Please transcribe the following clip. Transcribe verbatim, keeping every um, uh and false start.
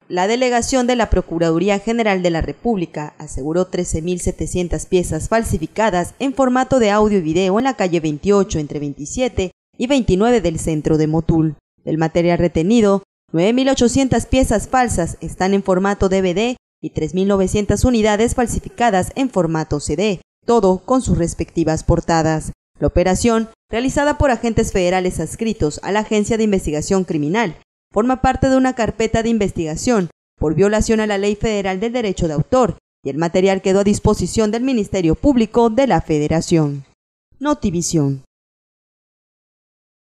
La delegación de la Procuraduría General de la República aseguró trece mil setecientas piezas falsificadas en formato de audio y video en la calle veintiocho entre veintisiete y veintinueve del centro de Motul. Del material retenido, nueve mil ochocientas piezas falsas están en formato D V D y tres mil novecientas unidades falsificadas en formato C D, todo con sus respectivas portadas. La operación, realizada por agentes federales adscritos a la Agencia de Investigación Criminal, forma parte de una carpeta de investigación por violación a la Ley Federal del Derecho de Autor, y el material quedó a disposición del Ministerio Público de la Federación. Notivisión.